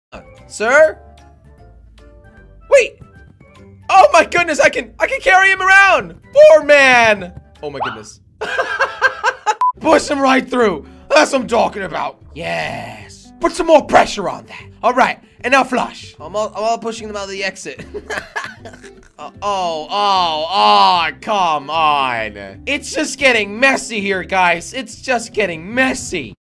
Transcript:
Sir? Wait. Oh my goodness, I can carry him around. Poor man. Oh my goodness. Push him right through. That's what I'm talking about. Yes. Put some more pressure on that. All right, and now flush. I'm all pushing them out of the exit. Oh, come on. It's just getting messy here, guys. It's just getting messy.